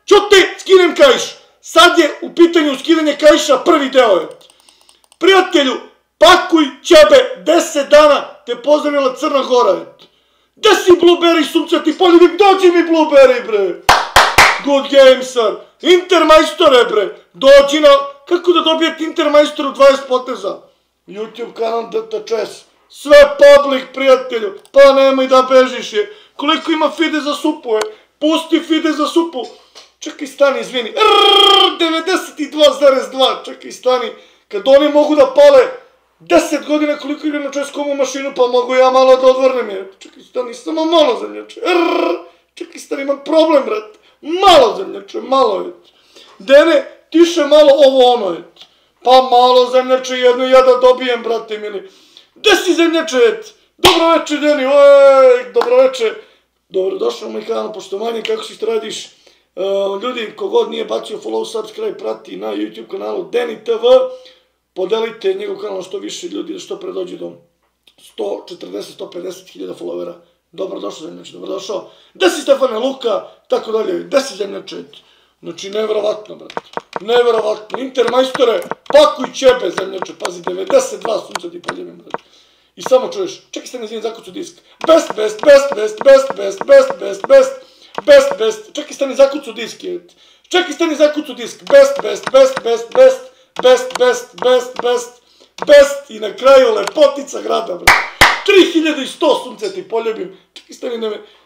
čuti, skinem kaiš. Sad je u pitanju skidanje kaiša prvi deo, et. Prijatelju, pakuj ćebe, 10 dana te pozdravila Crna Gora, et. Gde si Blueberry, sunce ti poljubim, dođi mi Blueberry, bre. Good game, sir. Intermajstore, bre. Dođi na... Kako da dobijete Intermajstoru 20 poteza? YouTube kanal DTČS. Sve public, prijatelju. Pa nemoj da bežiš je. Koliko ima fide za supu, je? Pusti fide za supu. Čekaj, stani, izvini. 92,2. Čekaj, stani. Kad oni mogu da pale 10 godina koliko igram na českomu mašinu, pa mogu ja malo da odvrnem je. Čekaj, stani, samo malo zemljače. Čekaj, stani, imam problem, brat. Malo zemljače, malo je. Dene, tiše malo ovo ono je. Pa malo zemljače, jedno ja da dobijem, brate mili. Gde si zemljače? Dobroveče, Deni, oj, dobroveče. Dobrodošao u moj kanal, poštovanje, kako si, što radiš? Ljudi, kogod nije bacio follow, subscribe, prati na YouTube kanalu Deni TV, podelite njegov kanal što više ljudi, da što pre dođe do 140-150 hiljada followera. Dobrodošao, zemljače, dobrodošao. Gde si, Stefane, Luka, tako dalje, gde si, zemljače? Znači, nevjerovatno, brate, nevjerovatno. Intermajstore, pakuj ćebe, zemljače, pazi, 92 sunca ti poljebim, brate. I samo čuješ, čekaj ste ne zakucu disk. Best, best, best, best, best, best, best, best, best, best, best. Čekaj ste ne zakucu disk, jet. Čekaj ste ne zakucu disk. Best, best, best, best, best, best, best, best, best, best. I na kraju lepotica grada, brate. 3100 sunce ti poljubim. Čekaj ste ne